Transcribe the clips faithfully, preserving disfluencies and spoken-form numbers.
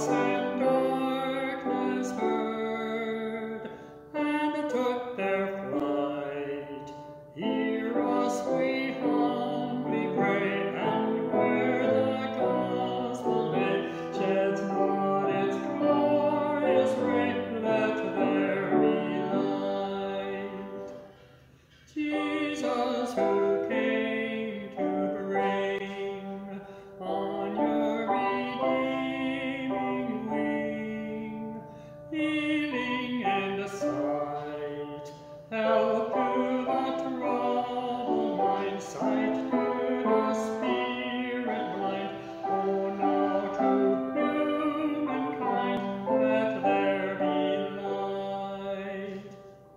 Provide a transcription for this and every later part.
voice and darkness heard, and took their flight. Hear us, we humbly pray, and where the gospel day sheds not its glorious ray, let there be light. Jesus, who came to bring on your redeeming wing healing and sight, help to the troubled mind, sight to the spirit blind. Oh, now to humankind let there be light.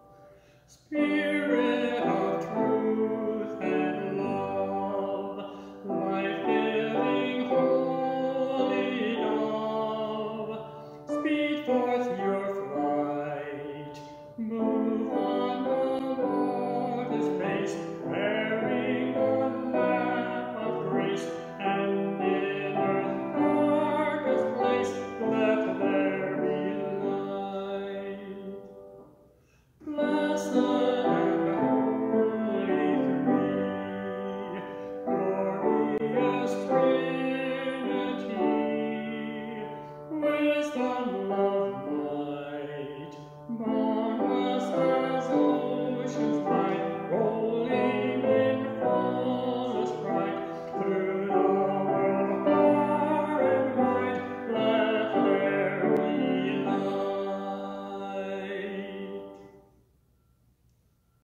Spirit of truth and love, life-giving holy dove, speed forth your flight, move on the water's face, bearing the lamp of grace, and in earth's darkest place let there be light. Blessed and holy three, glorious Trinity, wisdom,